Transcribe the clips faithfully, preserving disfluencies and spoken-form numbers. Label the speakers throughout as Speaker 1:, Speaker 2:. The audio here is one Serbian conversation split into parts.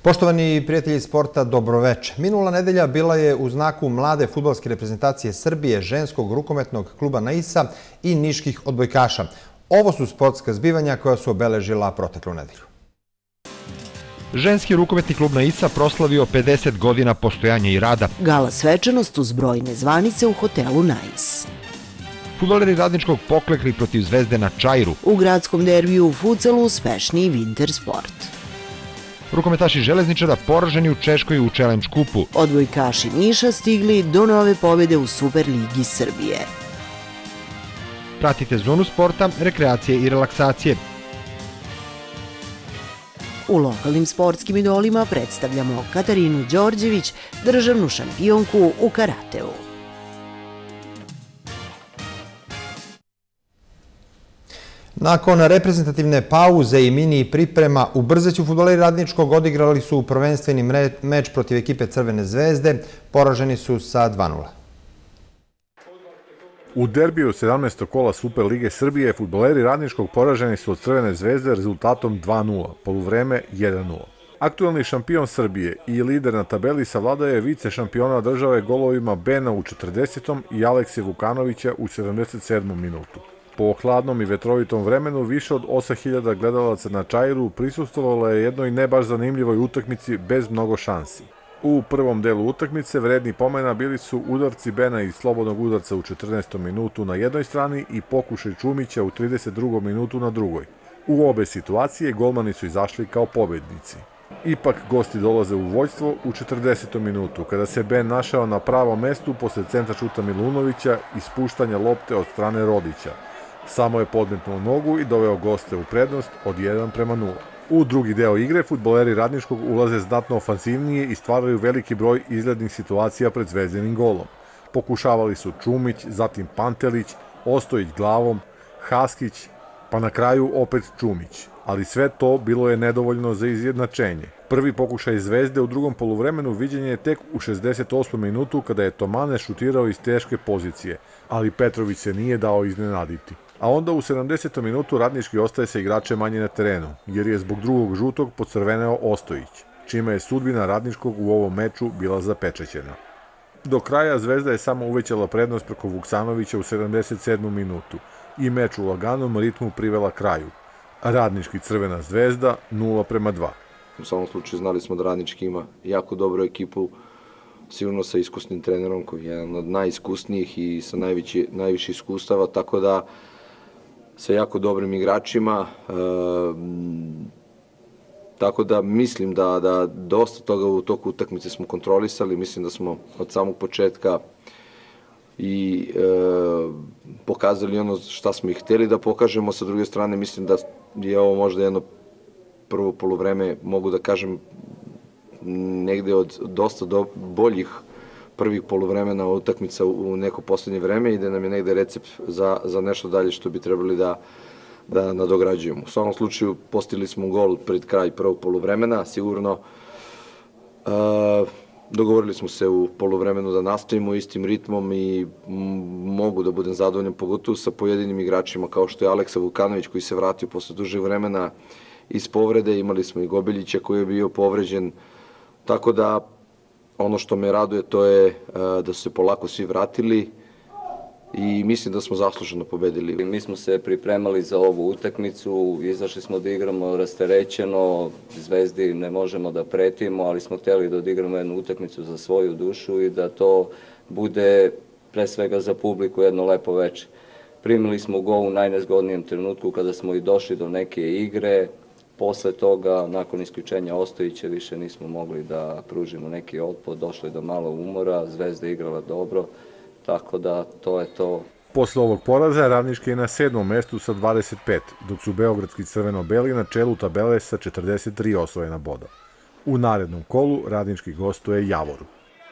Speaker 1: Poštovani prijatelji sporta, dobroveče. Minula nedelja bila je u znaku mlade fudbalske reprezentacije Srbije, ženskog rukometnog kluba Naisa i niških odbojkaša. Ovo su sportska zbivanja koja su obeležila proteklu nedelju.
Speaker 2: Ženski rukometni klub Naisa proslavio pedeset godina postojanja i rada.
Speaker 3: Gala svečanost uz brojne zvanice u hotelu Nais.
Speaker 2: Fudbaleri Radničkog poklekli protiv Zvezde na Čairu.
Speaker 3: U gradskom derbiju u futsalu uspešniji Winter Sport.
Speaker 2: Rukometaši Železničara poraženi u Češkoj u Challenge kupu.
Speaker 3: Odbojkaši Niša stigli do nove pobjede u Superligi Srbije.
Speaker 2: Pratite Zonu sporta, rekreacije i relaksacije.
Speaker 3: U lokalnim sportskim idolima predstavljamo Katarinu Đorđević, državnu šampionku u karateu.
Speaker 1: Nakon reprezentativne pauze i mini priprema, u Brzeću fudbaleri Radničkog odigrali su prvenstveni meč protiv ekipe Crvene zvezde. Poraženi su sa dva nula.
Speaker 4: U derbiju sedamnaestog kola Superlige Srbije fudbaleri Radničkog poraženi su od Crvene zvezde rezultatom dva nula, poluvreme jedan nula. Aktuelni šampion Srbije i lider na tabeli savladao je vice šampiona države golovima Bena u četrdesetom i Alekse Vukanovića u sedamdeset sedmom minutu. Po hladnom i vetrovitom vremenu više od osam hiljada gledalaca na Čairu prisustvovalo je jednoj ne baš zanimljivoj utakmici bez mnogo šansi. U prvom delu utakmice vredni pomena bili su udarci Bena iz slobodnog udarca u četrnaestom minutu na jednoj strani i pokušaj Čumića u trideset drugom minutu na drugoj. U obe situacije golmani su izašli kao pobednici. Ipak gosti dolaze u vođstvo u četrdesetom minutu, kada se Ben našao na pravom mestu posle centra šuta Milunovića i spuštanja lopte od strane Rodića. Samo je podmetnuo nogu i doveo goste u prednost od jedan prema nula. U drugi deo igre fudbaleri Radničkog ulaze znatno ofanzivnije i stvaraju veliki broj izglednih situacija pred zvezdenim golom. Pokušavali su Čumić, zatim Pantelić, Ostojić glavom, Haskić, pa na kraju opet Čumić. Ali sve to bilo je nedovoljno za izjednačenje. Prvi pokušaj Zvezde u drugom poluvremenu viđen je tek u šezdeset osmom minutu kada je Tomane šutirao iz teške pozicije, ali Petrović se nije dao iznenaditi. A onda u sedamdesetom minutu Radnički ostaje sa igrače manje na terenu, jer je zbog drugog žutog pocrveneo Ostojić, čime je sudbina Radničkog u ovom meču bila zapečećena. Do kraja Zvezda je samo uvećala prednost preko Vuksanovića u sedamdeset sedmom minutu i meč u laganom ritmu privela kraju. Radnički Crvena zvezda nula prema dva.
Speaker 5: U samom slučaju znali smo da Radnički ima jako dobru ekipu, sigurno sa iskusnim trenerom koji je jedan od najiskusnijih i sa najveći, najviše iskustava, tako da sa jako dobrim igračima, e, tako da mislim da, da dosta toga u toku utakmice smo kontrolisali, mislim da smo od samog početka i e, pokazali ono šta smo i hteli da pokažemo. Sa druge strane mislim da je ovo možda jedno prvo poluvreme, mogu da kažem, negde od dosta do boljih prvih poluvremena utakmica u neko poslednje vreme i da nam je negde recept za, za nešto dalje što bi trebali da, da nadograđujemo. U svakom slučaju postigli smo gol pred kraj prvog poluvremena, sigurno e, dogovorili smo se u poluvremenu da nastavimo istim ritmom i mogu da budem zadovoljan pogotovo sa pojedinim igračima kao što je Aleksa Vukanović koji se vratio posle dužeg vremena iz povrede, imali smo i Gobiljića koji je bio povređen, tako da ono što me raduje to je da su se polako svi vratili i mislim da smo zasluženo pobedili.
Speaker 6: Mi smo se pripremali za ovu utakmicu, izašli smo da igramo rasterećeno, Zvezdi ne možemo da pretimo, ali smo hteli da odigramo jednu utakmicu za svoju dušu i da to bude pre svega za publiku jedno lepo veče. Primili smo gol u najnezgodnijem trenutku kada smo i došli do neke igre. Posle toga, nakon isključenja Ostojića, više nismo mogli da pružimo neki otpor, došli do malo umora, Zvezda igrala dobro, tako da to je to.
Speaker 4: Posle ovog poraza Radnički je na sedmom mestu sa dvadeset pet, dok su beogradski crveno-beli na čelu tabele sa četrdeset tri osvojena boda. U narednom kolu Radnički gostuje Javoru.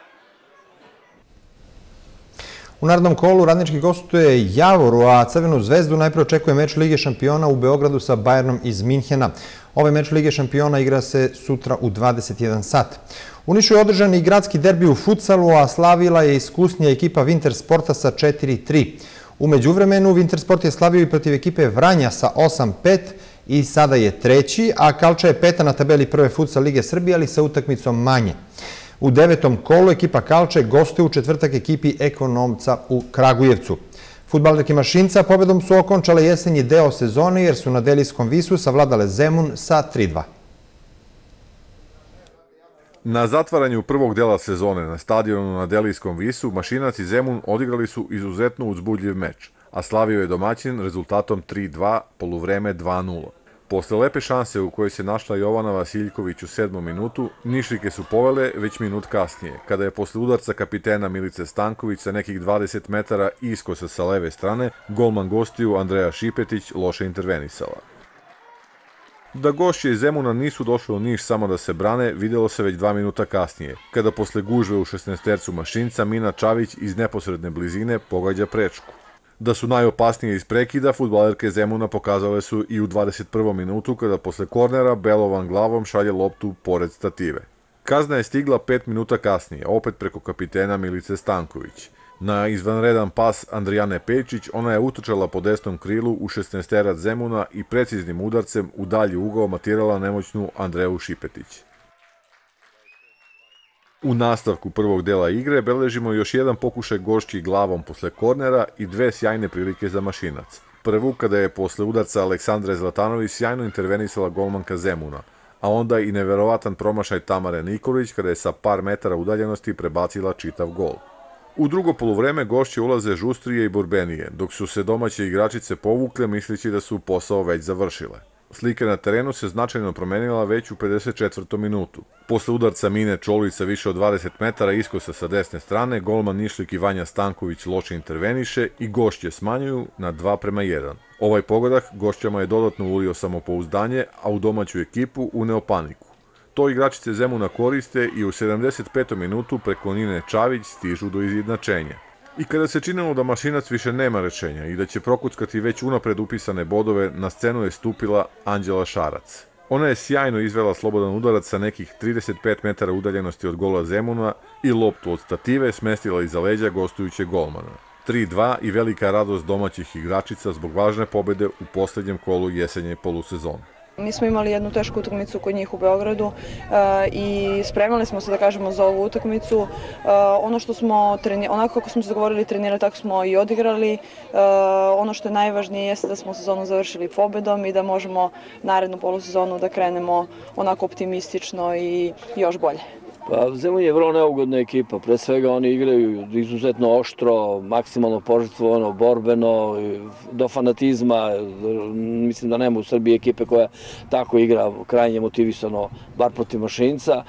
Speaker 1: U narednom kolu Radnički gostuje Javoru, a Crvenu zvezdu najpre očekuje meč Lige šampiona u Beogradu sa Bayernom iz Minhena. Ovaj meč Lige šampiona igra se sutra u dvadeset jedan sat. U Nišu je održan i gradski derbi u futsalu, a slavila je iskusnija ekipa Winter Sporta sa četiri tri. U međuvremenu Winter Sport je slavio i protiv ekipe Vranja sa osam pet i sada je treći, a Kalča je peta na tabeli prve futsal lige Srbije, ali sa utakmicom manje. U devetom kolu ekipa Kalče gostuje u četvrtak ekipi Ekonomca u Kragujevcu. Fudbalerke Mašinca pobedom su okončale jesenji deo sezone jer su na Delijskom visu savladale Zemun sa tri dva.
Speaker 4: Na zatvaranju prvog dela sezone na stadionu na Delijskom visu Mašinac i Zemun odigrali su izuzetno uzbudljiv meč, a slavio je domaćin rezultatom tri dva, poluvreme dva nula. Posle lepe šanse u kojoj se našla Jovana Vasiljković u sedmom minutu, Nišlike su povele već minut kasnije, kada je posle udarca kapitena Milice Stanković sa nekih dvadeset metara iskosa sa leve strane, golman gostiju Andreja Šipetić loše intervenisala. Da gošće iz Zemuna nisu došli u Niš samo da se brane, videlo se već dva minuta kasnije, kada posle gužve u šesnaestercu Mašinca Mina Čavić iz neposredne blizine pogađa prečku. Da su najopasnije iz prekida, fudbalerke Zemuna pokazale su i u dvadeset prvom minutu kada posle kornera Belovan glavom šalje loptu pored stative. Kazna je stigla pet minuta kasnije, opet preko kapitena Milice Stanković. Na izvanredan pas Andrijane Pečić ona je utrčala po desnom krilu u šesnaesterac Zemuna i preciznim udarcem u dalji ugao matirala nemoćnu Andreju Šipetić. U nastavku prvog dela igre beležimo još jedan pokušaj gošći glavom posle kornera i dve sjajne prilike za Mašinac. Prvu kada je posle udarca Aleksandre Zlatanović sjajno intervenisala golmanka Zemuna, a onda i neverovatan promašaj Tamare Nikolić kada je sa par metara udaljenosti prebacila čitav gol. U drugo poluvreme gošće ulaze žustrije i borbenije, dok su se domaće igračice povukle misleći da su posao već završile. Slika na terenu se značajno promenila već u pedeset četvrtom minutu. Posle udarca Mine Čolić sa više od dvadeset metara iskosa sa desne strane, golman Nišlik i Vanja Stanković loše interveniše i gošće smanjuju na dva prema jedan. Ovaj pogodak gošćama je dodatno ulio samopouzdanje, a u domaću ekipu uneo paniku. To igračice Zemuna koriste i u sedamdeset petom minutu preko Nine Čavić stižu do izjednačenja. I kada se činilo da Mašinac više nema rešenja i da će prokuckati već unapred upisane bodove, na scenu je stupila Anđela Šarac. Ona je sjajno izvela slobodan udarac sa nekih trideset pet metara udaljenosti od gola Zemuna i loptu od stative smestila iza leđa gostujućeg golmana. tri dva i velika radost domaćih igračica zbog važne pobede u poslednjem kolu jesenje polusezone.
Speaker 7: Mi smo imali jednu tešku utakmicu kod njih u Beogradu i spremali smo se, da kažemo, za ovu utakmicu. Ono što smo, onako kako smo se dogovorili trenirali, tako smo i odigrali. Ono što je najvažnije jeste da smo sezonu završili pobedom i da možemo narednu polusezonu da krenemo onako optimistično i još bolje.
Speaker 8: Pa Zemun je vrlo neugodna ekipa, pre svega oni igraju izuzetno oštro, maksimalno požrtvovano, borbeno, do fanatizma. Mislim da nema u Srbiji ekipe koja tako igra krajnje motivisano, bar protiv Mašinca.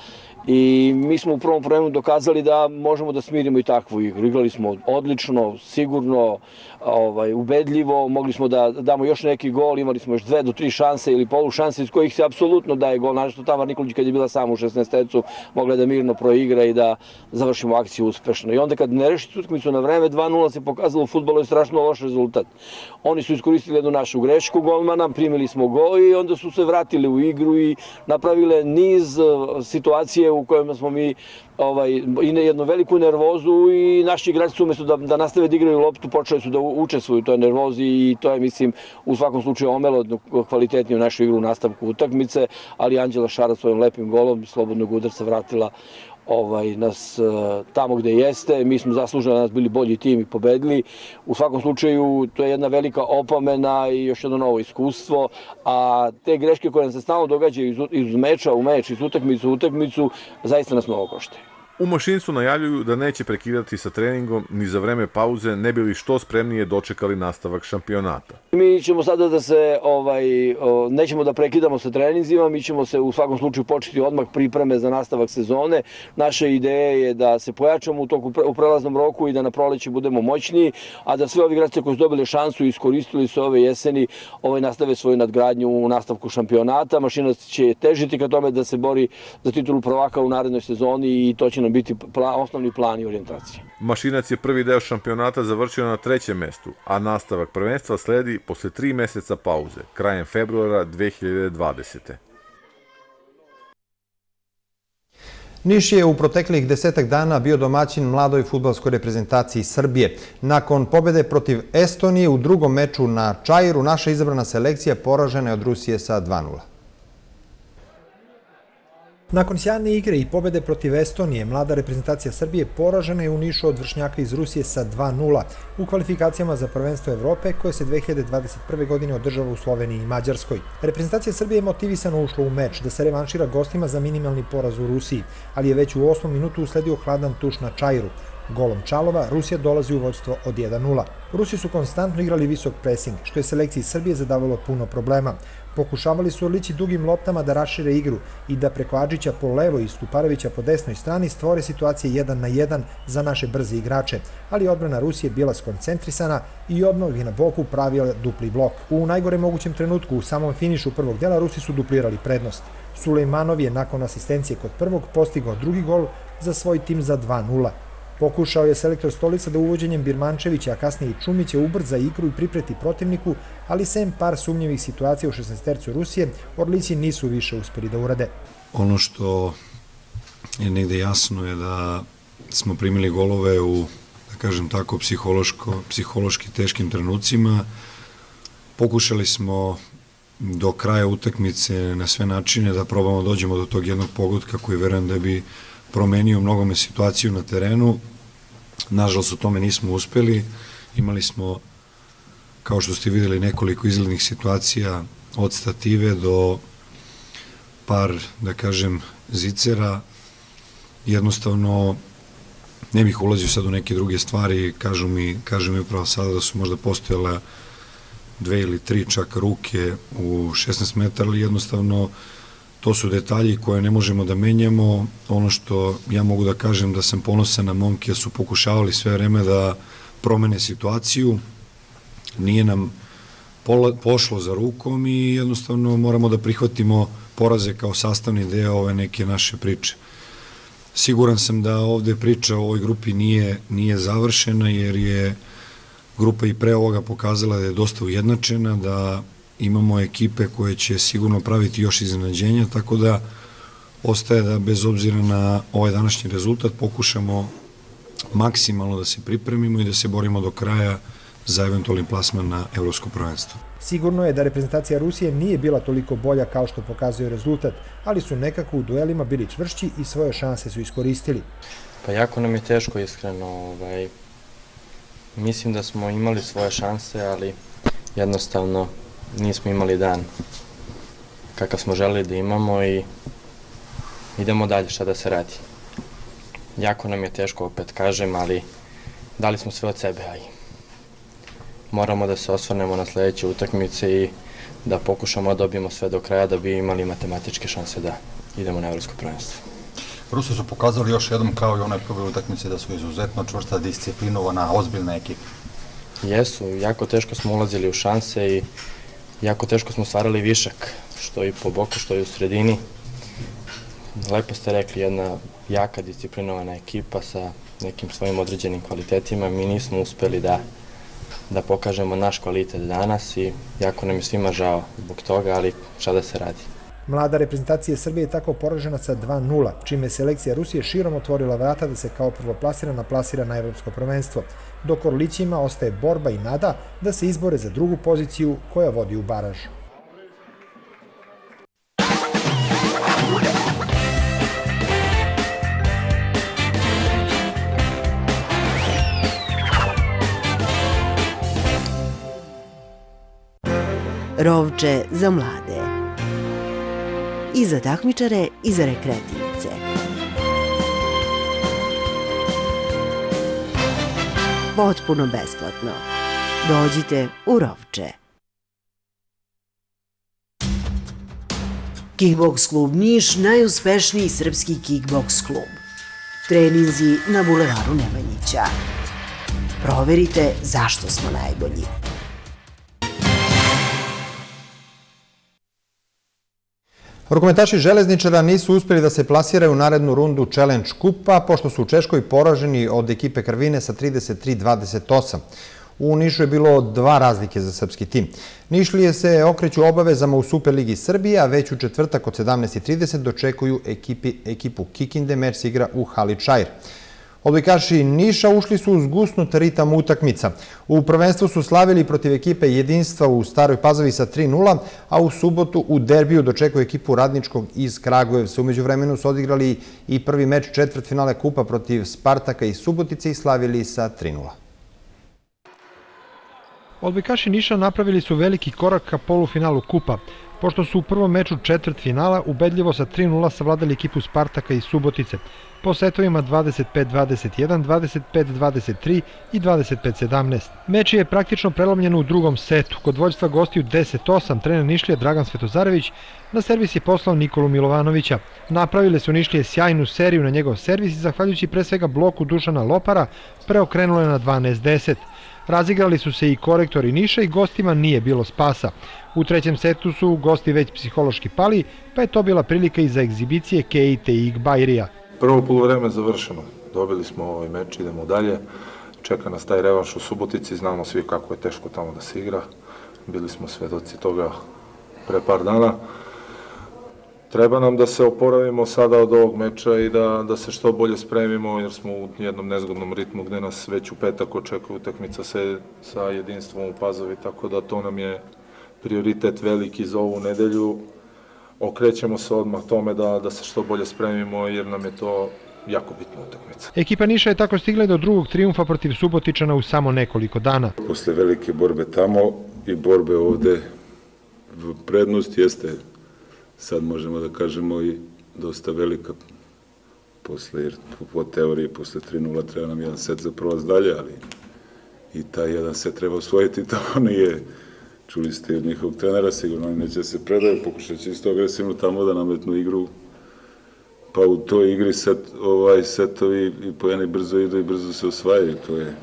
Speaker 8: I mi smo u prvom vremenu dokazali da možemo da smirimo i takvu igru. Igrali smo odlično, sigurno, ovaj, ubedljivo, mogli smo da damo još neki gol, imali smo još dve do tri šanse ili polu šanse iz kojih se apsolutno daje gol. Naravno, Tamara Nikolić kad je bila sama u šesnaestercu mogla da mirno proigra i da završimo akciju uspešno. I onda kad ne reši utakmicu na vreme, dva nula se pokazalo u fudbalu je strašno loš rezultat. Oni su iskoristili jednu našu grešku golmana, primili smo gol i onda su se vratili u igru i napravile niz situacije u kojima smo mi ovaj, i jednu veliku nervozu i naši igrači su umjesto da, da nastave da igraju loptu, počeli su da učestvuju u toj nervozi i to je, mislim, u svakom slučaju omelo kvalitetniju našu igru u nastavku utakmice, ali Anđela Šarac svojim lepim golom slobodnog udarca vratila ovaj, nas tamo gde jeste. Mi smo zaslužili da nas bili bolji tim i pobedili. U svakom slučaju to je jedna velika opomena i još jedno novo iskustvo, a te greške koje nam se stalno događaju iz, iz meča u meč, iz utakmicu u utakmicu, zaista nas mnogo koštaju.
Speaker 4: U Mašincu najavljuju da neće prekidati sa treningom ni za vreme pauze, ne bi li što spremnije dočekali nastavak šampionata.
Speaker 8: Mi ćemo sada da se, ovaj, nećemo da prekidamo sa treninzima, mi ćemo se u svakom slučaju početi odmah pripreme za nastavak sezone. Naša ideja je da se pojačamo u toku u prelaznom roku i da na proleće budemo moćniji, a da sve ovi igrači koji su dobili šansu i iskoristili su ove jeseni, ovaj, nastave svoju nadgradnju u nastavku šampionata. Mašinac će težiti ka tome da se bori za titulu prvaka u narednoj sezoni i to će nam biti plan, osnovni plan i orijentacija.
Speaker 4: Mašinac je prvi deo šampionata završio na trećem mestu, a nastavak prvenstva sledi posle tri meseca pauze, krajem februara dve hiljade dvadesete.
Speaker 1: Niš je u proteklih desetak dana bio domaćin mladoj fudbalskoj reprezentaciji Srbije. Nakon pobjede protiv Estonije u drugom meču na Čairu, naša izabrana selekcija poražena je od Rusije sa dva nula.
Speaker 9: Nakon sjajne igre i pobjede protiv Estonije, mlada reprezentacija Srbije poražena je u Nišu od vršnjaka iz Rusije sa dva nula u kvalifikacijama za prvenstvo Evrope koje se dve hiljade dvadeset prve. godine održava u Sloveniji i Mađarskoj. Reprezentacija Srbije je motivisano ušla u meč da se revanšira gostima za minimalni poraz u Rusiji, ali je već u osmom minutu usledio hladan tuš na Čairu. Golom Čalova Rusija dolazi u vođstvo od jedan nula. Rusi su konstantno igrali visok presing, što je selekciji Srbije zadavalo puno problema. Pokušavali su odlići dugim loptama da rašire igru i da preko Adžića po levoj i Stuparevića po desnoj strani stvore situacije jedan na jedan za naše brze igrače, ali odbrana Rusije bila skoncentrisana i odmah je na boku pravila dupli blok. U najgore mogućem trenutku, u samom finišu prvog dela, Rusi su duplirali prednost. Sulejmanov je nakon asistencije kod prvog postigao drugi gol za svoj tim za dva nula. Pokušao je selektor Stolica da uvođenjem Birmančevića, a kasnije i Čumića ubrza igru i pripreti protivniku, ali sem par sumnjivih situacija u šesnaestercu Rusije, Orlići nisu više uspeli da urade.
Speaker 10: Ono što je negde jasno je da smo primili golove u, da kažem tako, psihološki teškim trenucima. Pokušali smo do kraja utakmice na sve načine da probamo dođemo do tog jednog pogotka koji verujem da bi promenio mnogome situaciju na terenu. Nažalost, u tome nismo uspeli. Imali smo, kao što ste videli, nekoliko izglednih situacija od stative do par, da kažem, zicera. Jednostavno, ne bih ulazio sad u neke druge stvari. Kažu mi, kažu mi upravo sada da su možda postojale dve ili tri čak ruke u šesnaest metara, ali jednostavno to su detalji koje ne možemo da menjamo. Ono što ja mogu da kažem da sam ponosan na momke, su pokušavali sve vreme da promene situaciju. Nije nam pošlo za rukom i jednostavno moramo da prihvatimo poraze kao sastavni deo ove neke naše priče. Siguran sam da ovde priča o ovoj grupi nije, nije završena, jer je grupa i pre ovoga pokazala da je dosta ujednačena, da imamo ekipe koje će sigurno praviti još iznenađenja, tako da ostaje da bez obzira na ovaj današnji rezultat pokušamo maksimalno da se pripremimo i da se borimo do kraja za eventualni plasman na evropsko prvenstvo.
Speaker 9: Sigurno je da reprezentacija Rusije nije bila toliko bolja kao što pokazuje rezultat, ali su nekako u duelima bili čvršći i svoje šanse su iskoristili.
Speaker 11: Pa jako nam je teško, iskreno. Ovaj, mislim da smo imali svoje šanse, ali jednostavno nismo imali dan kakav smo želeli da imamo i idemo dalje, šta da se radi. Jako nam je teško, opet kažem, ali dali smo sve od sebe, ali moramo da se osvrnemo na sledeće utakmice i da pokušamo da dobijemo sve do kraja da bi imali matematičke šanse da idemo na evropsko prvenstvo.
Speaker 12: Rusi su pokazali još jednom kao i onaj prvoj utakmici da su izuzetno čvrsta, disciplinovana, ozbiljna ekipa.
Speaker 11: Jesu, jako teško smo ulazili u šanse i jako teško smo stvarali višak, što i po boku, što i u sredini. Lepo ste rekli, jedna jaka, disciplinovana ekipa sa nekim svojim određenim kvalitetima. Mi nismo uspeli da, da pokažemo naš kvalitet danas i jako nam je svima žao zbog toga, ali šta da se radi.
Speaker 9: Mlada reprezentacija Srbije je tako poražena sa dva nula, čime je selekcija Rusije širom otvorila vrata da se kao prvoplasirana plasira na evropsko prvenstvo, dok Orlićima ostaje borba i nada da se izbore za drugu poziciju koja vodi u baraž.
Speaker 3: Rovče za mlade. I za takmičare i za rekreativce. Potpuno besplatno. Dođite u Rovče. Kickboks klub Niš, najuspešniji srpski kickboks klub. Treninzi na bulevaru Nemanjića. Proverite zašto smo najbolji.
Speaker 1: Rukometaši Železničara nisu uspjeli da se plasiraju u narednu rundu Challenge kupa, pošto su u Češkoj poraženi od ekipe Krvine sa trideset tri dvadeset osam. U Nišu je bilo dva razlike za srpski tim. Nišlije se okreću obavezama u Superligi Srbije, a već u četvrtak od sedamnaest i trideset dočekuju ekipi, ekipu Kikinde. Meč se igra u hali Čair. Odbojkaši Niša ušli su uz gusnut ritam utakmica. U prvenstvu su slavili protiv ekipe Jedinstva u Staroj Pazovi sa tri nula, a u subotu u derbiju dočekuju ekipu Radničkog iz Kragujevca. U međuvremenu su odigrali i prvi meč četvrtfinale kupa protiv Spartaka iz Subotice i slavili sa tri nula.
Speaker 9: Odbojkaši Niša napravili su veliki korak ka polufinalu kupa, pošto su u prvom meču četvrtfinala ubedljivo sa tri nula savladali ekipu Spartaka iz Subotice, po setovima dvadeset pet dvadeset jedan, dvadeset pet dvadeset tri i dvadeset pet sedamnaest. Meč je praktično prelomljen u drugom setu. Kod vođstva gostiju deset osam trener Nišlije Dragan Svetozarević na servis je poslao Nikolu Milovanovića. Napravile su Nišlije sjajnu seriju na njegov servis i zahvaljujući pre svega bloku Dušana Lopara preokrenule na dvanaest deset. Razigrali su se i korektori Niša i gostima nije bilo spasa. U trećem setu su gosti već psihološki pali, pa je to bila prilika i za egzibicije Keite i Igbajrija.
Speaker 13: Prvo poluvreme završeno. Dobili smo ovaj meč, idemo dalje. Čeka nas taj revanš u Subotici, znamo svi kako je teško tamo da se igra. Bili smo svedoci toga pre par dana. Treba nam da se oporavimo sada od ovog meča i da, da se što bolje spremimo, jer smo u jednom nezgodnom ritmu gde nas već u petak očekuje utakmica se, sa Jedinstvom u Pazovi, tako da to nam je prioritet veliki za ovu nedelju. Okrećemo se odmah tome da, da se što bolje spremimo, jer nam je to jako bitna utakmica.
Speaker 9: Ekipa Niša je tako stigla do drugog trijumfa protiv Subotičana u samo nekoliko dana.
Speaker 14: Posle velike borbe tamo i borbe ovde, prednost jeste, sad možemo da kažemo, i dosta velika, posle, jer po teoriji posle tri nula treba nam jedan set za prolaz dalje, ali i taj jedan set treba osvojiti, to nije, čuli ste od njihovog trenera, sigurno oni neće se predaju, pokušat će isto agresivno tamo da nametnu igru, pa u toj igri set, ovaj setovi i poeni brzo idu i brzo se osvajaju, to je,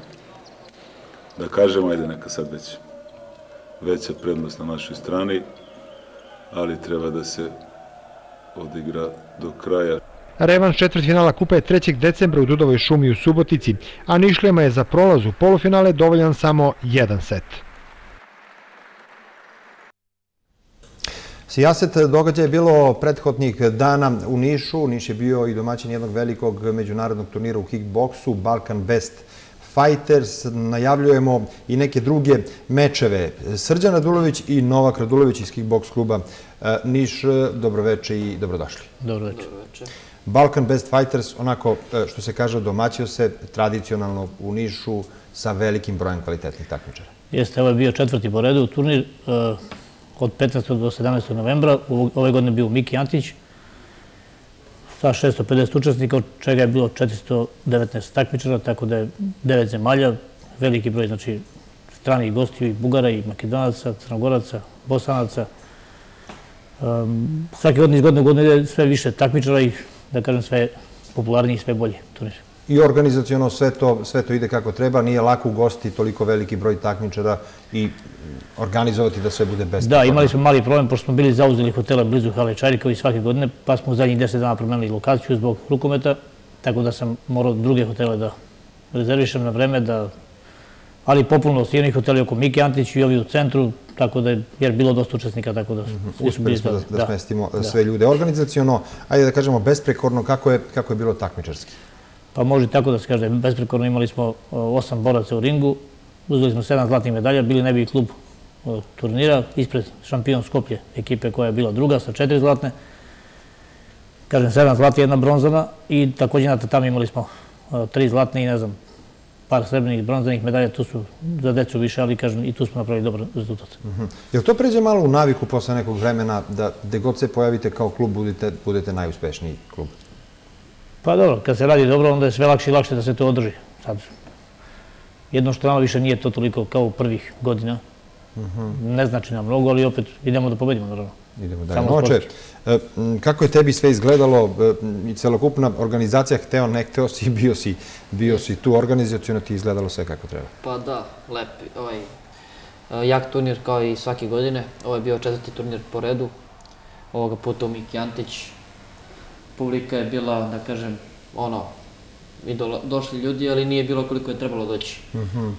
Speaker 14: da kažem, ajde neka sad već veća prednost na našoj strani, ali treba da se odigra do kraja.
Speaker 9: Revanš četvrtfinala kupa je trećeg decembra u Dudovoj šumi u Subotici, a Nišlijama je za prolaz u polufinale dovoljan samo jedan set.
Speaker 1: Sijaset događaja je bilo prethodnih dana u Nišu. Niš je bio i domaćin jednog velikog međunarodnog turnira u kickboksu, Balkan Best Fighters. Najavljujemo i neke druge mečeve. Srđan Radulović i Novak Radulović iz kickboks kluba Niš. Dobroveče i dobrodošli.
Speaker 15: Dobroveče.
Speaker 1: Balkan Best Fighters, onako što se kaže, domaćio se tradicionalno u Nišu sa velikim brojem kvalitetnih takmičara.
Speaker 15: Jeste, ovo je bio četvrti po redu turnir od petnaestog do sedamnaestog novembra. Ove godine bio Miki Antić sa šesto pedeset učesnika, od čega je bilo četiristo devetnaest takmičara, tako da je devet zemalja, veliki broj, znači, stranih gostiju i Bugara i Makedonaca, Crnogoraca, Bosanaca. Svake godine iz godine u godinu ide sve više takmičara i, da kažem, sve popularniji i sve bolje turnir.
Speaker 1: I organizaciono sve to, sve to ide kako treba, nije lako ugostiti toliko veliki broj takmičara i organizovati da sve bude besplatno.
Speaker 15: Da, imali smo mali problem, pošto smo bili zauzeli hotela blizu hale Čair kao i svake godine, pa smo u zadnjih deset dana promenili lokaciju zbog rukometa, tako da sam morao druge hotele da rezervišem na vreme, da... ali popularno su i oni hoteli oko Miki Antić i ovi u centru, tako da je jer bilo dosta učesnika, tako da svi su bili...
Speaker 1: Uspeli smo da smestimo sve ljude. Organizaciono, ajde da kažemo besprekorno, kako je, kako je bilo takmičarski?
Speaker 15: Pa može tako da se kaže, besprekorno imali smo osam boraca u ringu, uzeli smo sedam zlatnih medalja, bili najbolji klub turnira, ispred šampion Skoplje, ekipe koja je bila druga sa četiri zlatne, kažem sedam zlatnih, jedna bronzana i također na tatami imali smo tri zlatne i ne znam, par srebrnih bronzanih medalja, tu su za decu više, ali kažem i tu smo napravili dobar rezultat.
Speaker 1: Jel to pređe malo u naviku posle nekog vremena da gde god se pojavite kao klub budete najuspešniji klub?
Speaker 15: Pa dobro, kad se radi dobro, onda je sve lakše i lakše da se to održi. Sad, jedno što nama više nije to toliko kao u prvih godina. Ne znači nam mnogo, ali opet idemo da pobedimo, naravno.
Speaker 1: Idemo dalje. Noče, kako je tebi sve izgledalo i celokupna organizacija, hteo, ne hteo si, bio si, bio si tu organizaciono, ti izgledalo sve kako treba?
Speaker 16: Pa da, lepi. Ovaj, jak turnir kao i svake godine. Ovo je bio četvrti turnir po redu. Ovoga puta u Miki Antić. Publika je bila, da kažem, ono, došli ljudi, ali nije bilo koliko je trebalo doći.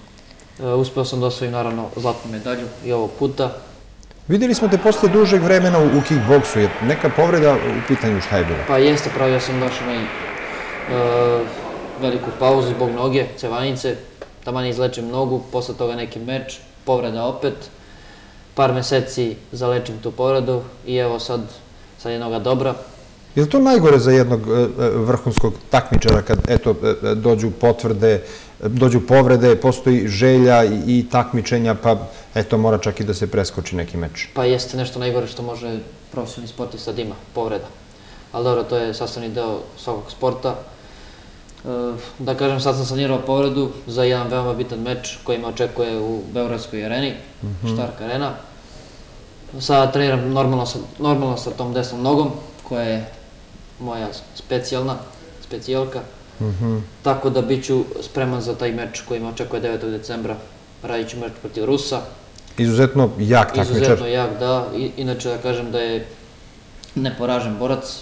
Speaker 16: Uspeo sam da osvojim naravno zlatnu medalju i ovog puta.
Speaker 1: Vidjeli smo te posle dužeg vremena u kickboksu. Je neka povreda u pitanju šta je bilo?
Speaker 16: Pa jeste, pravio sam baš onaj veliku pauzu zbog noge, cevanice. Taman izlečim nogu, posle toga neki meč, povreda opet. Par meseci zalečim tu povredu i evo sad, sad je noga dobra.
Speaker 1: Je li to najgore za jednog vrhunskog takmičara kad eto dođu potvrde, dođu povrede, postoji želja i takmičenja, pa eto mora čak i da se preskoči neki meč?
Speaker 16: Pa jeste nešto najgore što može profesionalni sportista da ima, povreda. Ali dobro, to je sastavni deo svakog sporta. Da kažem, sad sam sanirao povredu za jedan veoma bitan meč koji me očekuje u Beogradskoj areni, Stark arena. Sada treniram normalno sa tom desnom nogom, koja je moja specijalna, specijalka. Tako da bit ću spreman za taj meč koji me očekuje devetog decembra. Radit ću meč protiv Rusa.
Speaker 1: Izuzetno jak takmičar.
Speaker 16: Izuzetno jak, da. Inače da kažem da je neporažen borac.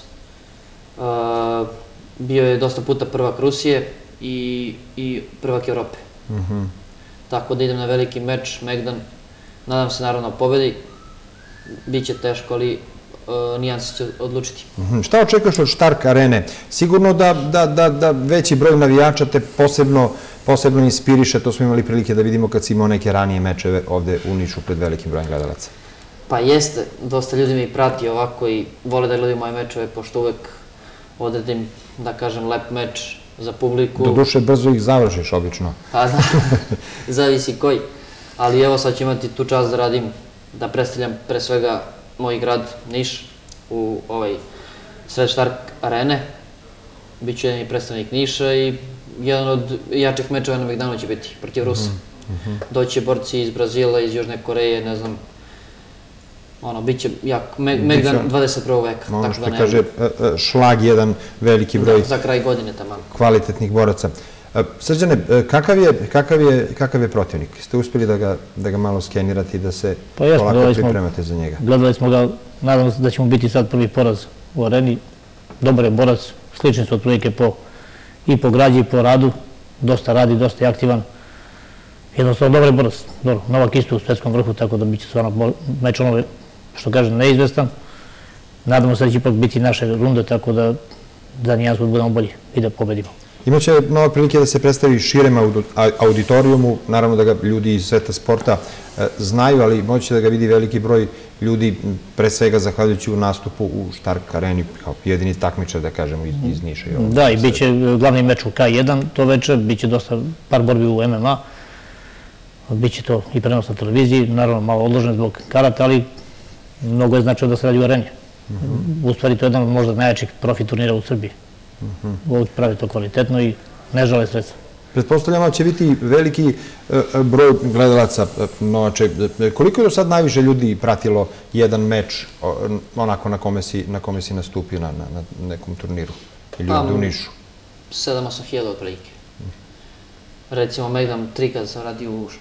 Speaker 16: Bio je dosta puta prvak Rusije i prvak Evrope. Tako da idem na veliki meč, Megdan. Nadam se naravno pobedi. Biće teško, ali nijanse će odlučiti.
Speaker 1: Šta očekuješ od Stark arene? Sigurno da veći broj navijača te posebno inspiriše, to smo imali prilike da vidimo kad si imao neke ranije mečeve ovde u Nišu pred velikim brojem gledalaca.
Speaker 16: Pa jeste, dosta ljudi mi prati ovako i vole da gledaju moje mečeve, pošto uvek odredim, da kažem, lep meč za publiku.
Speaker 1: Do duše brzo ih završiš, obično.
Speaker 16: Pa da, zavisi koji. Ali evo sad ću imati tu čast da radim, da predstavljam pre svega moj grad Niš u ovaj sred Stark arene. Biću jedan i predstavnik Niša i jedan od jačih mečeva na Megdanu će biti protiv Rusa. Doći borci iz Brazila, iz Južne Koreje, ne znam, ono, bit će jak, Megdan dvadeset prvog veka.
Speaker 1: Ono što kaže, šlag jedan veliki broj
Speaker 16: za kraj godine tamo
Speaker 1: kvalitetnih boraca. Srđane, kakav je protivnik? Ste uspjeli da ga malo skenirate i da se polako pripremate za njega?
Speaker 15: Gledali smo ga, nadam se da ćemo biti sad prvi poraz u areni. Dobar je borac, slični su otprilike i po građi i po radu. Dosta radi, dosta je aktivan. Jednostavno, dobar je borac. Novak isto u svetskom vrhu, tako da bit će stvarno meč ono, što kažem, neizvestan. Nadamo se da će ipak biti naše runde, tako da za nijansu budemo bolji i da pobedimo.
Speaker 1: Imaće nova prilike da se predstavi širem auditorijumu, naravno da ga ljudi iz sveta sporta znaju, ali moće da ga vidi veliki broj ljudi, pre svega zahvaljujući u nastupu u Stark areni, kao jedini takmičar, da kažemo, iz Niša.
Speaker 15: Da, i bit će glavni meč u K jedan to večer, bit će dosta par borbi u M M A, bit će to i prenos na televiziji, naravno malo odložen zbog karata, ali mnogo je značajno da se radi u areni. U stvari to je jedan od možda najjačih profi turnira u Srbiji. Ovdje pravi to kvalitetno i ne žale sredstva.
Speaker 1: Pretpostavljamo da će biti veliki broj gledalaca, Novače. Koliko je do sad najviše ljudi pratilo jedan meč onako na kome si nastupio na nekom turniru ili ovdje u Nišu?
Speaker 16: sedam osam hiljada otprilike. Recimo Megdan tri kada sam radio u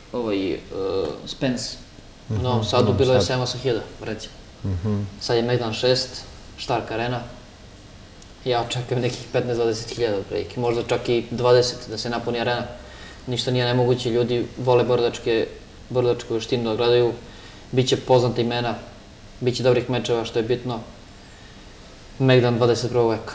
Speaker 16: Spence u Novom Sadu, bilo je sedam osam hiljada, recimo. Sad je Megdan šest, Stark arena. Ja očekujem nekih petnaest do dvadeset hiljada otprilike, možda čak i dvadeset da se napuni arena. Ništa nije nemoguće, ljudi vole borilačku veštinu da gledaju, bit će poznata imena, bit će dobrih mečeva, što je bitno. Megdan dvadeset prvog veka.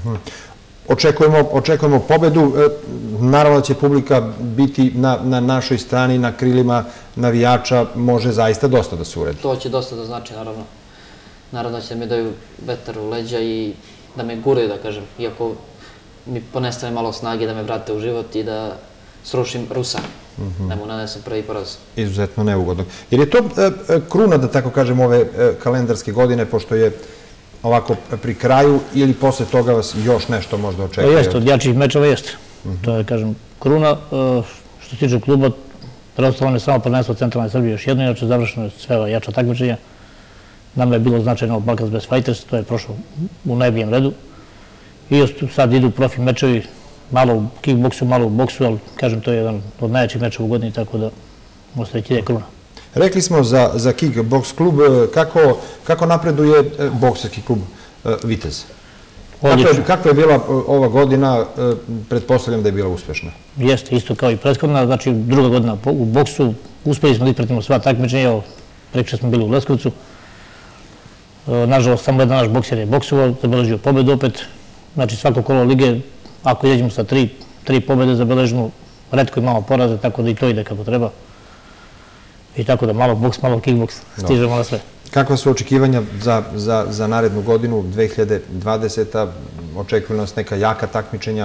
Speaker 1: Očekujemo pobedu, naravno da će publika biti na našoj strani, na krilima navijača, može zaista dosta da se uredi.
Speaker 16: To će dosta da znači, naravno. Naravno da će da mi daju vetar u leđa i da me guraju, da kažem, iako mi ponestane malo snage da me vrate u život i da srušim Rusa, da mu nanesem prvi poraz.
Speaker 1: Izuzetno neugodno. Jer je to kruna, da tako kažem, ove kalendarske godine, pošto je ovako pri kraju, ili posle toga vas još nešto možda očekuje?
Speaker 15: Jeste, od jačih mečeva jeste. To je, kažem, kruna. Što se tiče kluba, preostavljeno je samo prvenstvo Centralne Srbije još jedno, inače završeno je sve jača takmičenja. Nama je bilo značajno Balkans Best Fighters, to je prošlo u najboljem redu. I sad idu profi mečevi, malo u kickboksu, malo u boksu, ali kažem, to je jedan od najjačih mečeva u godini, tako da možete reći da je kruna.
Speaker 1: Rekli smo za kickboks klub, kako napreduje bokserski klub Vitez? Kako je bila ova godina, pretpostavljam da je bila uspešna?
Speaker 15: Jeste, isto kao i prethodna, znači druga godina u boksu, uspeli smo da ispratimo sva takmičenja, prekše smo bili u Leskovcu. Nažalost, samo jedan naš bokser je boksovao, zabeležio pobedu opet, znači svako kolo lige, ako izađemo sa tri, tri pobede zabeležimo, retko imamo poraze, tako da i to ide kako treba. I tako da malo boks, malo kickboks, stižemo na sve.
Speaker 1: Kakva su očekivanja za narednu godinu, dve hiljade dvadeseta. Očekuju nas neka jaka takmičenja?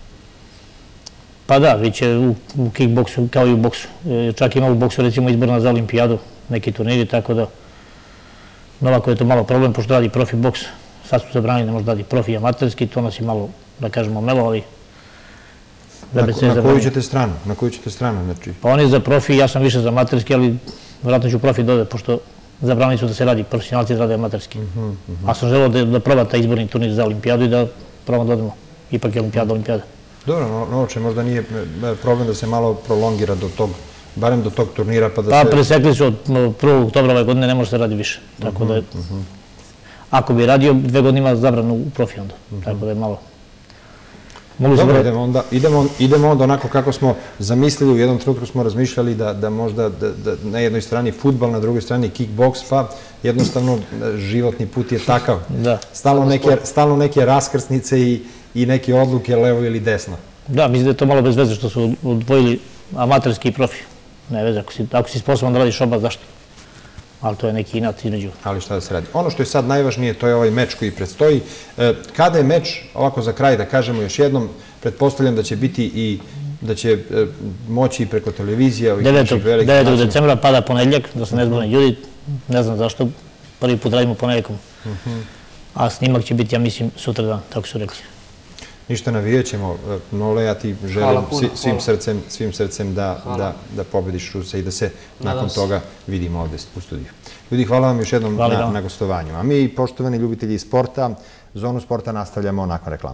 Speaker 15: Pa da, bit će u kickboksu kao i u boksu. Čak ima u boksu recimo izborna za olimpijadu, neki turniri, tako da Novako je to malo problem, pošto radi profi boks. Sad su zabranili da može radi profi amaterski, to nas je malo, da kažemo, melo, ali...
Speaker 1: Na koju ćete stranu? Na koju ćete stranu?
Speaker 15: Pa on je za profi, ja sam više za amaterski, ali vjerojatno ću profi dodati, pošto zabranili su da se radi, profesionalci rade amaterski. A sam želeo da probam taj izborni turnir za olimpijadu i da probam da odemo. Ipak je olimpijada, olimpijada.
Speaker 1: Dobro, Novoče, možda nije problem da se malo prolongira do tog, barem do tog turnira, pa da se...
Speaker 15: Pa presekli su od prvog oktobra ove godine, ne može se radi više. Tako da, ako bi radio, dve godine ima zabranu u profi onda. Tako da je malo...
Speaker 1: Dobro, idemo onda onako kako smo zamislili, u jednom trenutku smo razmišljali da možda na jednoj strani futbal, na drugoj strani kickboks, pa jednostavno životni put je takav. Stalno neke raskrsnice i neke odluke levo ili desno.
Speaker 15: Da, mislim da je to malo bez veze što su odvojili amaterski i profi. Ne veze, ako si sposoban da radiš oba, zašto? Ali to je neki inat između.
Speaker 1: Ali šta da se radi? Ono što je sad najvažnije, to je ovaj meč koji predstoji. Kada je meč, ovako za kraj da kažemo još jednom, pretpostavljam da će biti i da će moći i preko televizija.
Speaker 15: devetog decembra pada ponedljak, da se ne zbune ljudi. Ne znam zašto, prvi put radimo ponedljakom. A snimak će biti, ja mislim, sutra dan, tako su rekli.
Speaker 1: Ništa, navijat ćemo. Nole, ja ti želim svim srcem da pobediš Rusa i da se nakon toga vidimo ovde u studiju. Ljudi, hvala vam još jednom na gostovanju. A mi, poštovani ljubitelji sporta, Zonu sporta nastavljamo nakon reklama.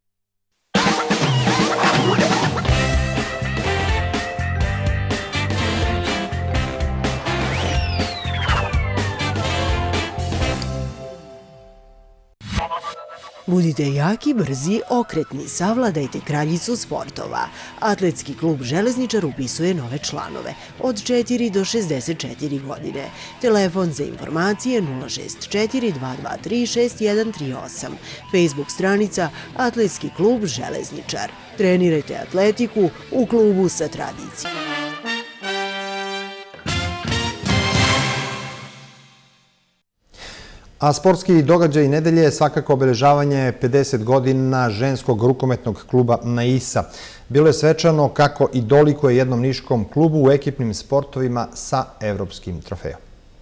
Speaker 3: Budite jaki, brzi, okretni, savladajte kraljicu sportova. Atletski klub Železničar upisuje nove članove od četiri do šezdeset četiri godine. Telefon za informacije nula šest četiri dva dva tri šest jedan tri osam. Facebook stranica Atletski klub Železničar. Trenirajte atletiku u klubu sa tradicijom.
Speaker 1: A sportski događaj nedelje je svakako obeležavanje pedeset godina ženskog rukometnog kluba Naisa. Bilo je svečano kako i dolikuje jednom niškom klubu u ekipnim sportovima sa evropskim trofejom.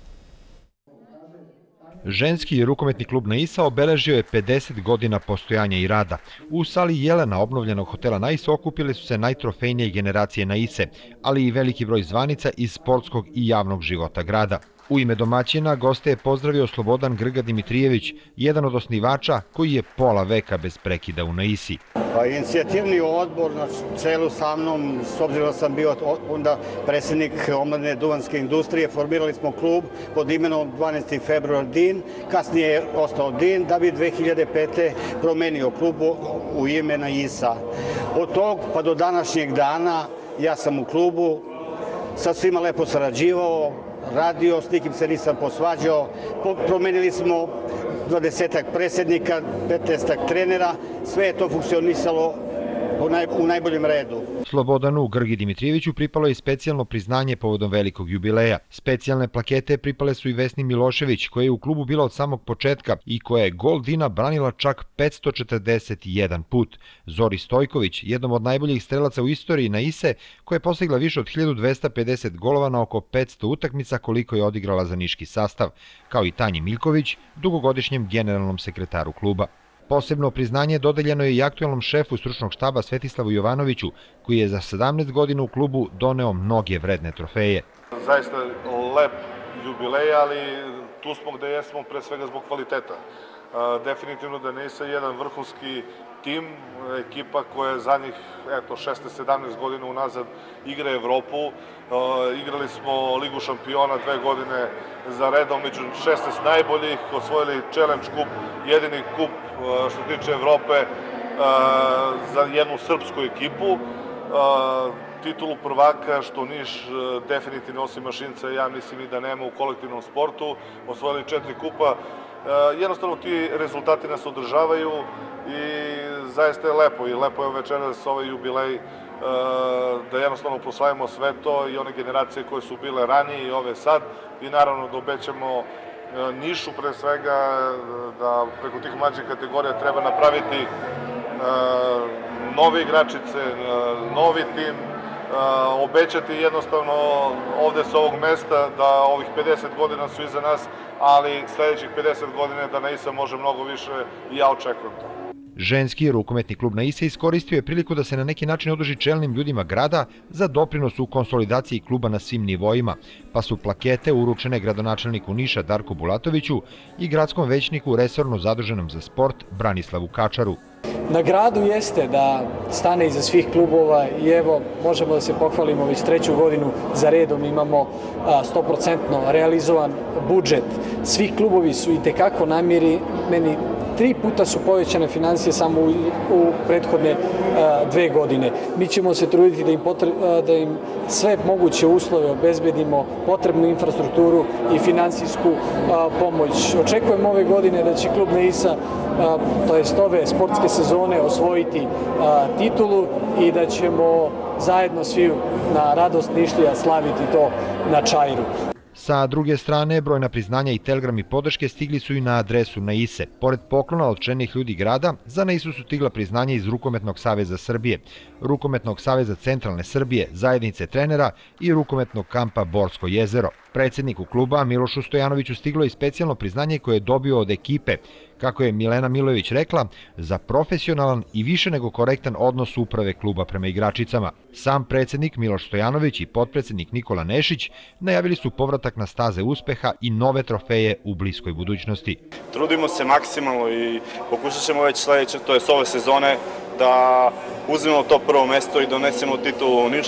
Speaker 2: Ženski rukometni klub Naisa obeležio je pedeset godina postojanja i rada. U sali Jelena obnovljenog hotela Nais okupile su se najtrofejnije generacije Naise, ali i veliki broj zvanica iz sportskog i javnog života grada. U ime domaćina goste je pozdravio Slobodan Grga Dimitrijević, jedan od osnivača koji je pola veka bez prekida u Naisi.
Speaker 17: Inicijativni odbor na čelu sa mnom, s obzirom da sam bio onda predsjednik omladine duvanske industrije, formirali smo klub pod imenom dvanaesti februar Din, kasnije je ostao Din, da bi dve hiljade pete promenio klub u ime Naisa. Od tog pa do današnjeg dana ja sam u klubu, sa svima lepo sarađivao, radio, s nikim se nisam posvađao, promenili smo dvadesetak predsjednika, petnaestak trenera, sve je to funkcionisalo u najboljem redu.
Speaker 2: Slobodanu Grgi Dimitrijeviću pripalo je specijalno priznanje povodom velikog jubileja. Specijalne plakete pripale su i Vesni Milošević, koja je u klubu bila od samog početka i koja je gol Dina branila čak petsto četrdeset jedan put. Zori Stojković, jednom od najboljih strelaca u istoriji Naise, koja je postigla više od hiljadu dvesta pedeset golova na oko petsto utakmica koliko je odigrala za niški sastav, kao i Tanji Miljković, dugogodišnjem generalnom sekretaru kluba. Posebno priznanje dodeljeno je i aktualnom šefu stručnog štaba Svetislavu Jovanoviću, koji je za sedamnaest godina u klubu doneo mnoge vredne trofeje.
Speaker 13: Zaista lep jubilej, ali tu smo gde jesmo pre svega zbog kvaliteta. Definitivno da Naisa je jedan vrhunski tim, ekipa koja je zadnjih šesnaest sedamnaest godina unazad igra Evropu. Igrali smo Ligu šampiona dve godine za redom, među šesnaest najboljih, osvojili Challenge Cup jedini kup što se tiče Evrope za jednu srpsku ekipu. Titulu prvaka, što Niš definitivno osim Mašinca, ja mislim i da nema u kolektivnom sportu, osvojili četiri kupa. Jednostavno ti rezultati nas održavaju i zaista je lepo i lepo je večeras ovaj jubilej da jednostavno proslavimo sve to i one generacije koje su bile ranije i ove sad i naravno da obećamo Nišu pre svega da preko tih mlađih kategorija treba napraviti nove igračice, novi tim, obećati jednostavno ovde s ovog mesta da ovih pedeset godina su iza nas, ali sledećih pedeset godina da Naisa može mnogo više i ja očekujem to.
Speaker 2: Ženski rukometni klub Naisa iskoristio je priliku da se na neki način oduži čelnim ljudima grada za doprinos u konsolidaciji kluba na svim nivoima, pa su plakete uručene gradonačelniku Niša Darku Bulatoviću i gradskom većniku resorno zaduženom za sport Branislavu Kačaru.
Speaker 18: Na gradu jeste da stane iza svih klubova i evo možemo da se pohvalimo već treću godinu za redom imamo sto posto realizovan budžet. Svi klubovi su i tekako namjereni, tri puta su povećane financije samo u, u prethodne a, dve godine. Mi ćemo se truditi da im, potre, a, da im sve moguće uslove obezbedimo, potrebnu infrastrukturu i finansijsku a, pomoć. Očekujemo ove godine da će klub Naisa, to jest ove sportske sezone, osvojiti a, titulu i da ćemo zajedno svi na radost Nišlija slaviti to na Čairu.
Speaker 2: Sa druge strane, brojna priznanja i telegrami podrške stigli su i na adresu Naise. Pored poklona od čelnih ljudi grada, za Naisu su stigla priznanja iz Rukometnog saveza Srbije, Rukometnog saveza Centralne Srbije, zajednice trenera i Rukometnog kampa Borsko jezero. Predsjedniku kluba Milošu Stojanoviću stiglo je specijalno priznanje koje je dobio od ekipe, kako je Milena Milojević rekla, za profesionalan i više nego korektan odnos uprave kluba prema igračicama. Sam predsjednik Miloš Stojanović i potpredsjednik Nikola Nešić najavili su povratak na staze uspeha i nove trofeje u bliskoj budućnosti.
Speaker 19: Trudimo se maksimalno i pokušat ćemo već sledeće, to je s ove sezone, da uzmemo to prvo mesto i donesemo titulu u Niš.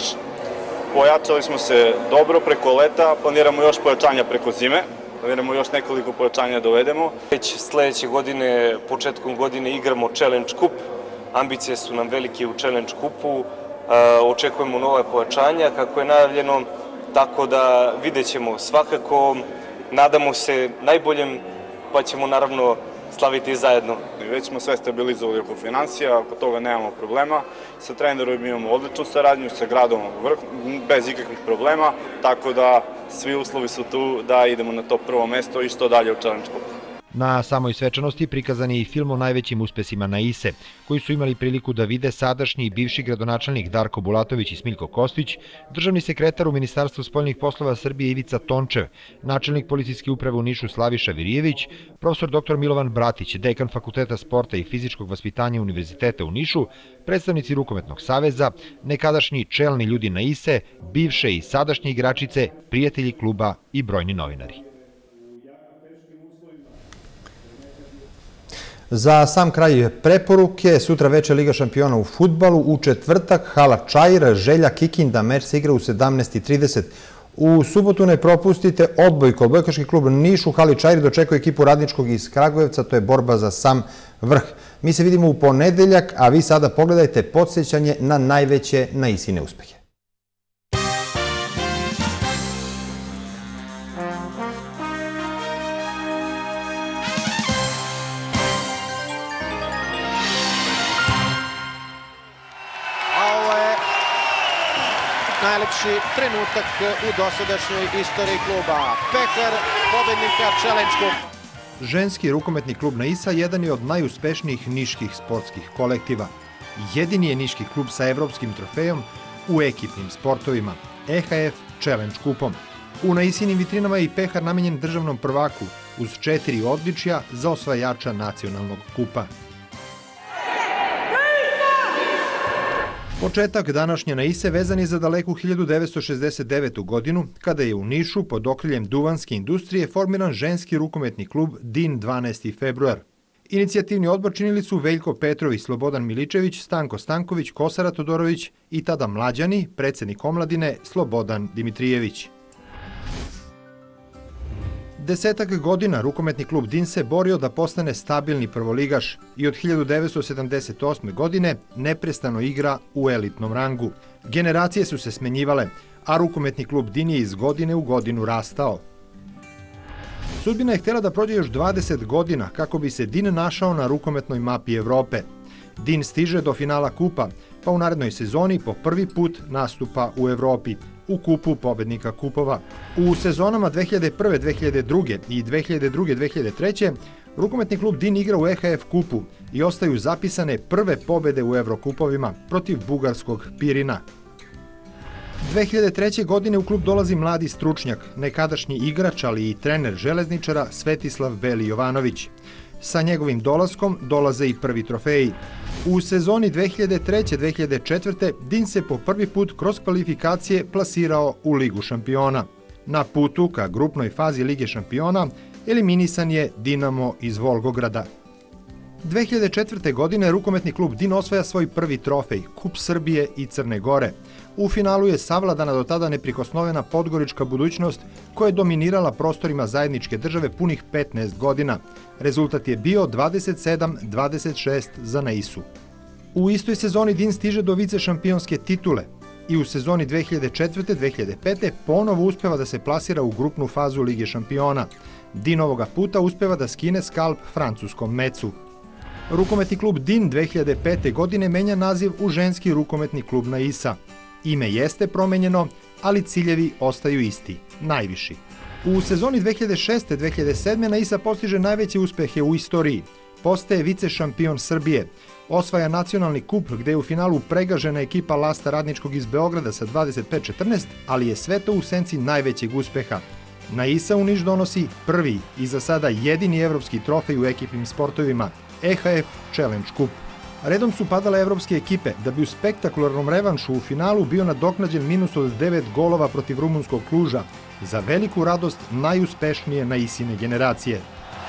Speaker 19: Pojačali smo se dobro preko leta, planiramo još pojačanja preko zime. Planiramo još nekoliko pojačanja da dovedemo.
Speaker 20: Već sledeće godine, početkom godine, igramo Challenge Cup. Ambicije su nam velike u Challenge Cupu. Očekujemo nove pojačanja, kako je najavljeno, tako da vidjet ćemo svakako. Nadamo se najboljem, pa ćemo naravno slaviti zajedno.
Speaker 19: Već smo sve stabilizovali oko financija, oko toga nemamo problema. Sa trenerom imamo odličnu saradnju, sa gradom bez ikakvih problema, tako da svi uslovi su tu da idemo na to prvo mesto i što dalje u Challenge Cupu.
Speaker 2: Na samoj svečanosti prikazan je i film o najvećim uspesima Naise, koji su imali priliku da vide sadašnji i bivši gradonačelnik Darko Bulatović i Smiljko Kostić, državni sekretar u Ministarstvu spoljnih poslova Srbije Ivica Tončev, načelnik policijske uprave u Nišu Slaviša Virijević, profesor doktor Milovan Bratić, dekan Fakulteta sporta i fizičkog vaspitanja Univerziteta u Nišu, predstavnici Rukometnog saveza, nekadašnji čelni ljudi Naise, bivše i sadašnje igračice, prijatelji kluba i brojni novinari.
Speaker 1: Za sam kraj preporuke, sutra veče Liga šampiona u fudbalu, u četvrtak hala Čair, Želja Kikinda, meč se igra u sedamnaest i trideset. U subotu ne propustite odbojku. Odbojkaški klub Niš u hali Čair dočekuje ekipu Radničkog iz Kragujevca, to je borba za sam vrh. Mi se vidimo u ponedeljak, a vi sada pogledajte podsjećanje na najveće Naisine uspehe.
Speaker 21: Najlepši trenutak u dosadašnjoj istoriji kluba. Pekar, pobednika Challenge Cup.
Speaker 1: Ženski rukometni klub Naisa jedan je od najuspešnijih niških sportskih kolektiva. Jedini je niški klub sa evropskim trofejom u ekipnim sportovima, E H F Challenge Cupom. U Naisinim vitrinama je i pehar namenjen državnom prvaku, uz četiri odličja za osvajača nacionalnog kupa. Početak današnje Naise vezan je za daleku hiljadu devetsto šezdeset devetu. godinu, kada je u Nišu pod okriljem duvanske industrije formiran ženski rukometni klub D I N dvanaesti februar. Inicijativni odbor činili su Veljko Petrović, Slobodan Miličević, Stanko Stanković, Kosara Todorović i tada mlađani, predsjednik omladine Slobodan Dimitrijević. Desetak godina rukometni klub D I N se borio da postane stabilni prvoligaš i od hiljadu devetsto sedamdeset osme. godine neprestano igra u elitnom rangu. Generacije su se smenjivale, a rukometni klub D I N je iz godine u godinu rastao. Sudbina je htjela da prođe još dvadeset godina kako bi se D I N našao na rukometnoj mapi Evrope. D I N stiže do finala kupa, pa u narednoj sezoni po prvi put nastupa u Evropi, u kupu pobednika kupova. U sezonama dve hiljade prve. dve hiljade druge. i dve hiljade druge. dve hiljade treće. rukometni klub D I N igra u E H F kupu i ostaju zapisane prve pobede u Evrokupovima protiv bugarskog Pirina. dve hiljade treće. godine u klub dolazi mladi stručnjak, nekadašnji igrač, ali i trener železničara Svetislav Beli Jovanović. Sa njegovim dolaskom dolaze i prvi trofeji. U sezoni dve hiljade treće. dve hiljade četvrte. D I N se po prvi put kroz kvalifikacije plasirao u Ligu šampiona. Na putu ka grupnoj fazi Lige šampiona eliminisan je Dinamo iz Volgograda. dve hiljade četvrte. godine rukometni klub D I N osvaja svoj prvi trofej, Kup Srbije i Crne Gore. U finalu je savladana do tada neprikosnovena podgorička budućnost koja je dominirala prostorima zajedničke države punih petnaest godina. Rezultat je bio dvadeset sedam dvadeset šest za Naisu. U istoj sezoni D I N stiže do vice šampionske titule i u sezoni dve hiljade četvrte. dve hiljade pete. ponovo uspeva da se plasira u grupnu fazu Lige šampiona. D I N ovoga puta uspeva da skine skalp francuskom Mecu. Rukometni klub D I N dve hiljade pete. godine menja naziv u ženski rukometni klub Naisa. Ime jeste promenjeno, ali ciljevi ostaju isti, najviši. U sezoni dve hiljade šeste. dve hiljade sedme. Naisa postiže najveće uspehe u istoriji. Postaje vice šampion Srbije. Osvaja nacionalni kup gde je u finalu pregažena ekipa Lasta Radničkog iz Beograda sa dvadeset pet četrnaest, ali je sve to u senci najvećeg uspeha. Naisa u Niš donosi prvi i za sada jedini evropski trofej u ekipnim sportovima, E H F Challenge Cup. Redom su padale evropske ekipe, da bi u spektakularnom revanšu u finalu bio nadoknađen minus od devet golova protiv rumunskog Kluža, za veliku radost najuspešnije Naisine generacije.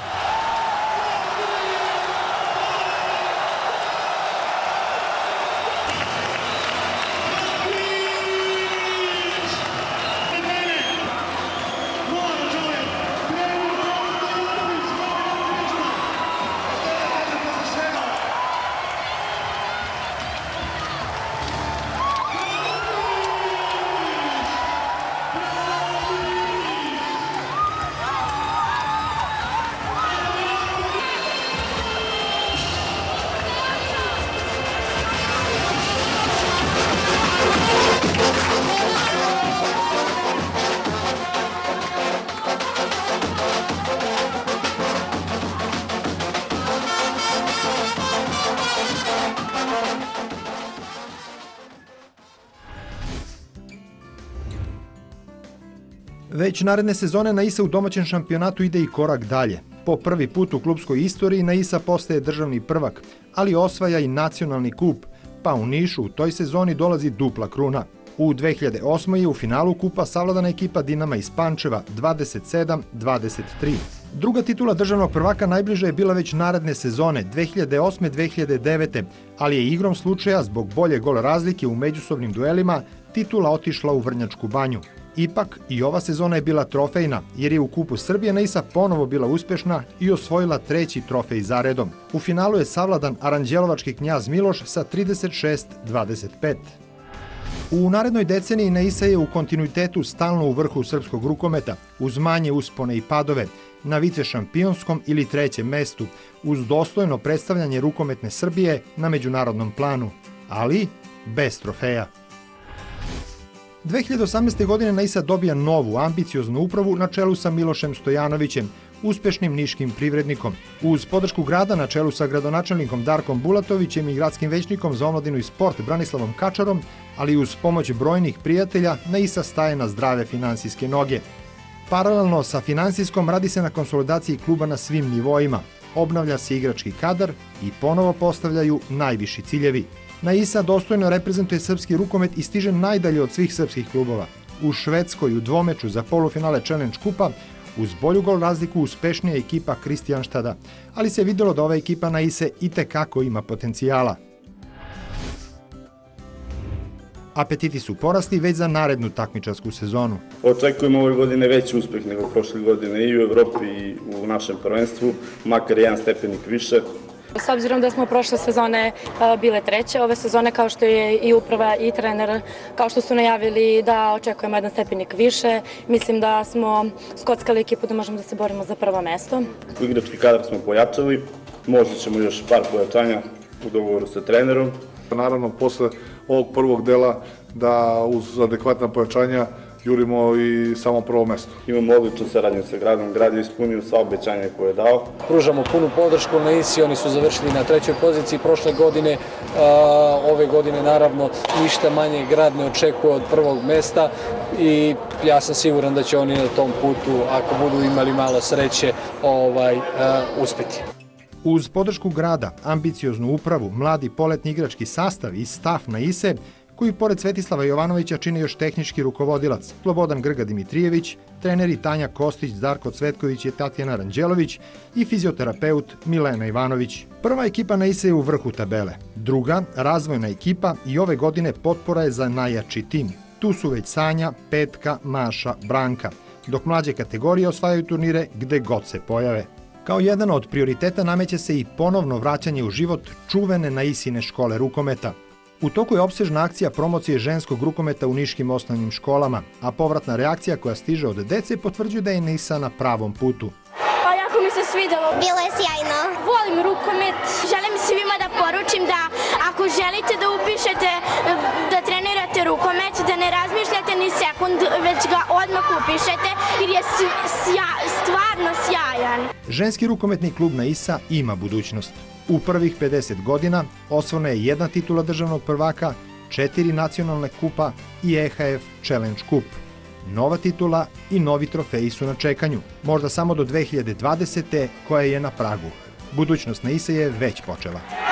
Speaker 1: Već naredne sezone Naisa u domaćem šampionatu ide i korak dalje. Po prvi put u klubskoj istoriji Naisa postaje državni prvak, ali osvaja i nacionalni kup, pa u Nišu u toj sezoni dolazi dupla kruna. U dve hiljade osmoj. je u finalu kupa savladana ekipa Dinama iz Pančeva dvadeset sedam dvadeset tri. Druga titula državnog prvaka najbliže je bila već naredne sezone dve hiljade osme. dve hiljade devete. ali je igrom slučaja zbog bolje gol razlike u međusobnim duelima titula otišla u Vrnjačku Banju. Ipak i ova sezona je bila trofejna, jer je u kupu Srbije Naisa ponovo bila uspešna i osvojila treći trofej zaredom. U finalu je savladan Aranđelovački Knjaz Miloš sa trideset šest dvadeset pet. U narednoj deceniji Naisa je u kontinuitetu stalno u vrhu srpskog rukometa, uz manje uspone i padove, na vice šampionskom ili trećem mestu, uz dostojno predstavljanje rukometne Srbije na međunarodnom planu, ali bez trofeja. dve hiljade osamnaeste. godine Naisa dobija novu, ambicioznu upravu na čelu sa Milošem Stojanovićem, uspešnim niškim privrednikom. Uz podršku grada na čelu sa gradonačelnikom Darkom Bulatovićem i gradskim većnikom za omladinu i sport Branislavom Kačarom, ali uz pomoć brojnih prijatelja, Naisa staje na zdrave finansijske noge. Paralelno sa finansijskom radi se na konsolidaciji kluba na svim nivoima, obnavlja se igrački kadar i ponovo postavljaju najviši ciljevi. Naisa dostojno reprezentuje srpski rukomet i stiže najdalje od svih srpskih klubova. U Švedskoj u dvomeču za polufinale Challenge Kupa uz bolju gol razliku uspešnija ekipa Kristijanštada, ali se videlo da ova ekipa Naise itekako ima potencijala.
Speaker 5: Apetiti su porasli već za narednu takmičarsku sezonu.
Speaker 22: Očekujemo ove godine veći uspeh nego prošle godine i u Evropi i u našem prvenstvu, makar jedan stepenik više.
Speaker 23: S obzirom da smo prošle sezone bile treće, ove sezone kao što je i uprava i trener, kao što su najavili da očekujemo jedan stepenik više, mislim da smo skockali ekipu da možemo da se borimo za prvo mesto.
Speaker 22: U igrački kadar smo pojačali, možda ćemo još par pojačanja u dogovoru sa trenerom.
Speaker 24: Naravno, posle ovog prvog dela da uz adekvatna pojačanja jurimo i samo prvo mesto.
Speaker 22: Imamo odličnu saradnju sa gradom, grad je ispunio sva obećanja koje je dao.
Speaker 18: Pružamo punu podršku na I S I, oni su završili na trećoj poziciji prošle godine, ove godine naravno ništa manje grad ne očekuje od prvog mesta i ja sam siguran da će oni na tom putu, ako budu imali malo sreće, ovaj, uspeti.
Speaker 5: Uz podršku grada, ambicioznu upravu, mladi poletni igrački sastav i staf na I S E, koji pored Svetislava Jovanovića čine još tehnički rukovodilac Slobodan Grga Dimitrijević, treneri Tanja Kostić, Darko Cvetković i Tatjana Ranđelović i fizioterapeut Milena Ivanović. Prva ekipa na I S E je u vrhu tabele, druga, razvojna ekipa i ove godine potpora je za najjači tim. Tu su već Sanja, Petka, Maša, Branka, dok mlađe kategorije osvajaju turnire gde god se pojave. Kao jedan od prioriteta nameće se i ponovno vraćanje u život čuvene na I S I-ne škole rukometa. U toku je opsežna akcija promocije ženskog rukometa u niškim osnovnim školama, a povratna reakcija koja stiže od dece potvrđuje da je Nisa na pravom putu.
Speaker 25: Pa jako mi se svidelo. Bilo je sjajno. Volim rukomet. Želim svima da poručim da ako želite da upišete, da trenirate rukomet, da ne razmišljate ni sekund, već ga odmah upišete jer je stvarno sjajan.
Speaker 5: Ženski rukometni klub na I S A ima budućnost. U prvih pedeset godina osvojena je jedna titula državnog prvaka, četiri nacionalne kupa i E H F Challenge Cup. Nova titula i novi trofeji su na čekanju, možda samo do dve hiljade dvadesete koja je na pragu. Budućnost na I S A je već počela.